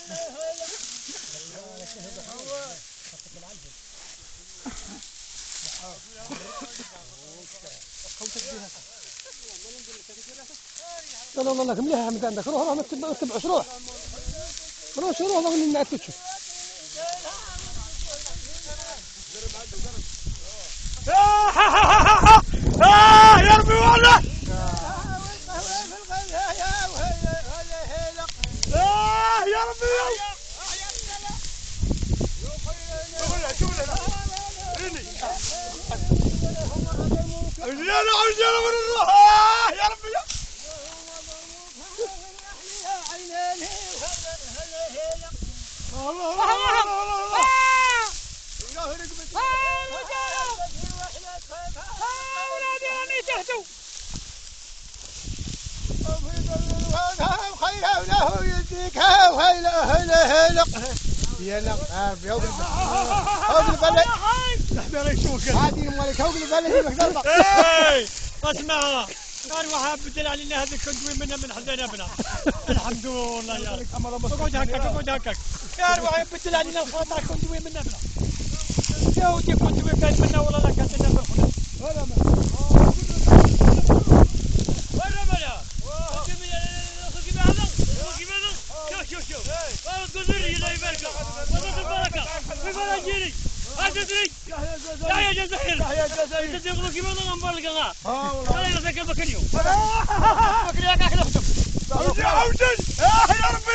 لا لا لا مليح حمد عندك روح ما تتبعش روح والله اني نعتشو يا ربي والله يا ربي انا عاوز من الروح يا ربي يلا بيوم البلد نحن نشوفك هذه مالك هوق البلد اسمع كان واحد بدل علينا هذه كندوي من حزين ابنا الحمد لله يا رب اقعد هكاك كان واحد بدل علينا الخاطر كندوي من ابنا يا ودي كندوي كان منا والله لا كانت لنا بالخلق ولا شوف لا يبارك وضع البركه في فلاجيري هاتدري لا يا جزائر انت تقول كيف انا نمبر لك انا يرزقك البكريو بكريا كاك نخدم يا عوجل يا ربي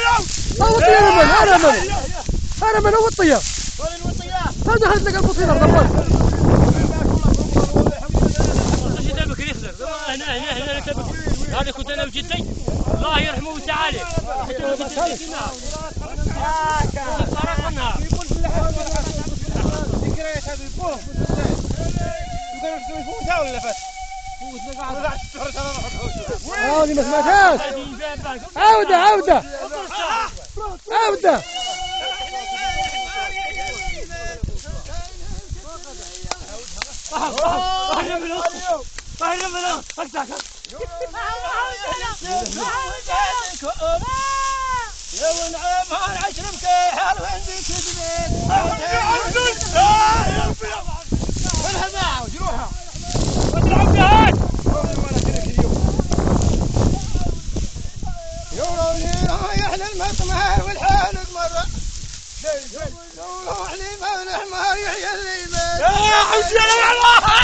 انا من وطيه هذا هزك البصيره ضبط هذا كنت انا وجدتي الله يرحمه ويسعى هذه ما سمعتهاش عودة يا ونعم هالعشر مكيحل وين بتدمين وينها معه جروحها وتلعب بهاك يوروني رايح للمطمار والحال مرة يروح لي من حمار يحيى الليل يا حجي الله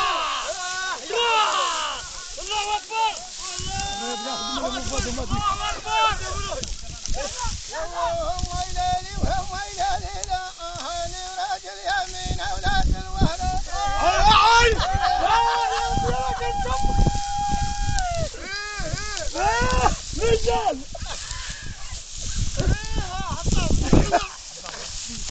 الله اكبر